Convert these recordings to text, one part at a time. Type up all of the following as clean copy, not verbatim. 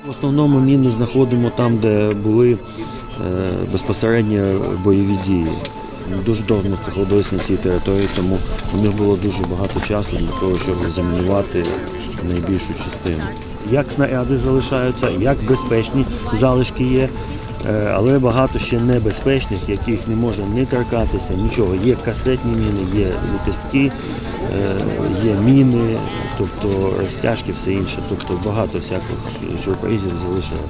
В основному міни знаходимо там, де були безпосередньо бойові дії. Дуже довго знаходилися на цій території, тому у них було дуже багато часу для того, щоб замінувати найбільшу частину. Як снаряди залишаються, як безпечні залишки є, але багато ще небезпечних, яких не можна не торкатися, нічого. Є касетні міни, є лепестки, є міни, тобто розтяжки, все інше. Тобто багато всяких сюрпризів залишилося.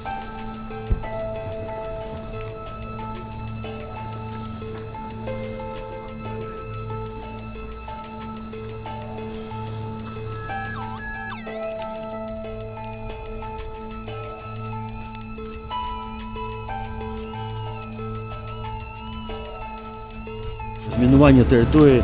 Змінування території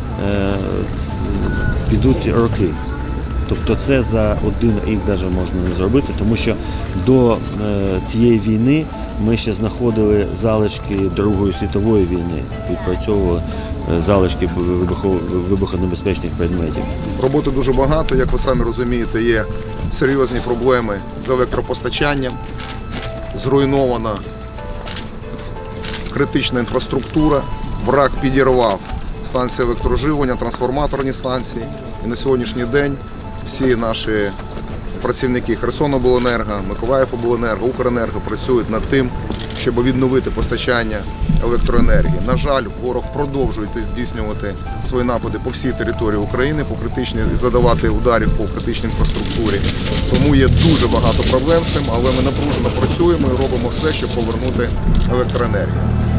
підуть роки. Тобто це за один рік навіть можна не зробити, тому що до цієї війни ми ще знаходили залишки Другої світової війни, відпрацьовували залишки вибухонебезпечних предметів. Роботи дуже багато, як ви самі розумієте, є серйозні проблеми з електропостачанням, зруйнована критична інфраструктура, враг підірвав станції електроживлення, трансформаторні станції. І на сьогоднішній день всі наші працівники Херсонобленерго, Миколаївобленерго, Укренерго працюють над тим, щоб відновити постачання електроенергії. На жаль, ворог продовжує здійснювати свої напади по всій території України, по критичній, задавати ударів по критичній інфраструктурі. Тому є дуже багато проблем з цим, але ми напружено працюємо і робимо все, щоб повернути електроенергію.